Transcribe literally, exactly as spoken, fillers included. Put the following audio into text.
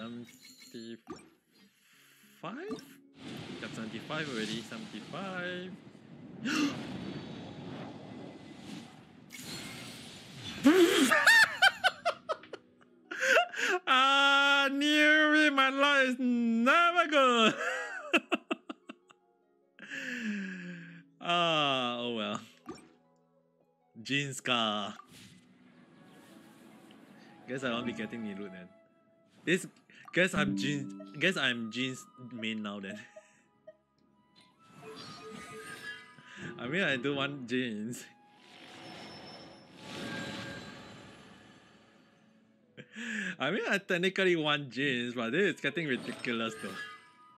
seventy-five? Got seventy-five already, seventy-five. Ah, knew it, my life is never good. Ah, oh well. Jeans car. Guess I won't be getting any loot then. This guess I'm jeans guess I'm jeans main now then. I mean I do want jeans. I mean I technically want jeans, but this is getting ridiculous though.